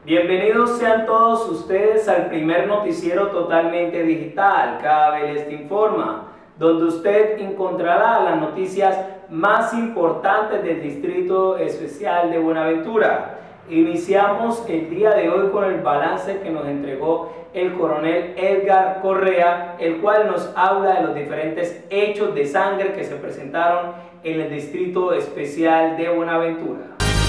Bienvenidos sean todos ustedes al primer noticiero totalmente digital, Cabelest te informa, donde usted encontrará las noticias más importantes del Distrito Especial de Buenaventura. Iniciamos el día de hoy con el balance que nos entregó el coronel Edgar Correa, el cual nos habla de los diferentes hechos de sangre que se presentaron en el Distrito Especial de Buenaventura.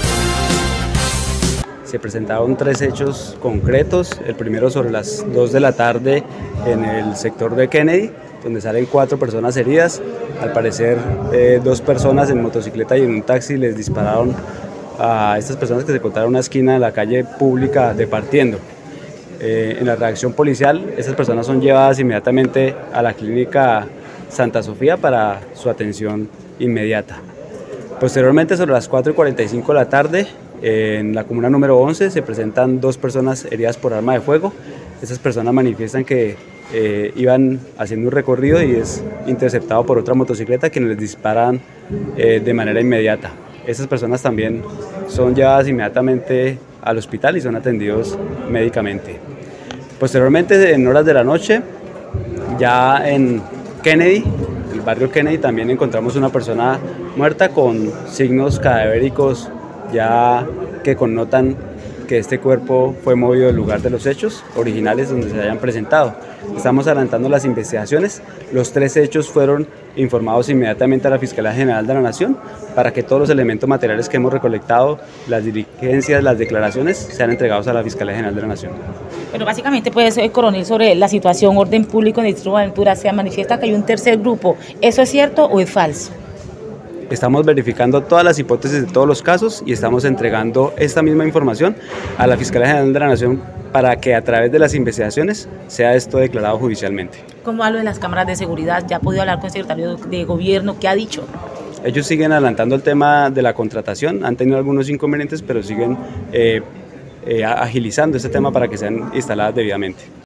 Se presentaron tres hechos concretos, el primero sobre las 2 de la tarde en el sector de Kennedy, donde salen 4 personas heridas. Al parecer 2 personas en motocicleta y en un taxi les dispararon a estas personas que se encontraron en una esquina de la calle pública departiendo. En la reacción policial, estas personas son llevadas inmediatamente a la clínica Santa Sofía para su atención inmediata. Posteriormente, sobre las 4:45 de la tarde, en la comuna número 11 se presentan 2 personas heridas por arma de fuego. Estas personas manifiestan que iban haciendo un recorrido y es interceptado por otra motocicleta quienes les disparan de manera inmediata. Estas personas también son llevadas inmediatamente al hospital y son atendidos médicamente. Posteriormente, en horas de la noche, ya en Kennedy, el barrio Kennedy, también encontramos una persona muerta con signos cadavéricos ya que connotan que este cuerpo fue movido del lugar de los hechos originales donde se hayan presentado. Estamos adelantando las investigaciones. Los 3 hechos fueron informados inmediatamente a la Fiscalía General de la Nación para que todos los elementos materiales que hemos recolectado, las diligencias, las declaraciones, sean entregados a la Fiscalía General de la Nación. Bueno, básicamente, pues, coronel, sobre la situación orden público en el Distrito de Buenaventura, se manifiesta que hay un tercer grupo. ¿Eso es cierto o es falso? Estamos verificando todas las hipótesis de todos los casos y estamos entregando esta misma información a la Fiscalía General de la Nación para que a través de las investigaciones sea esto declarado judicialmente. ¿Cómo hablo de las cámaras de seguridad? ¿Ya ha podido hablar con el secretario de Gobierno? ¿Qué ha dicho? Ellos siguen adelantando el tema de la contratación, han tenido algunos inconvenientes, pero siguen agilizando este tema para que sean instaladas debidamente.